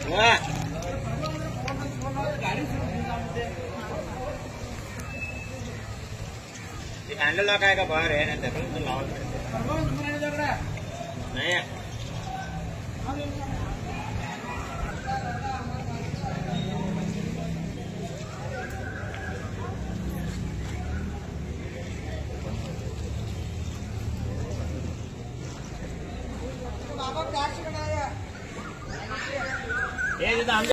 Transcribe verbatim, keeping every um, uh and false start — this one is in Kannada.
हँडल काय का बाहेर आहे ना नाही ये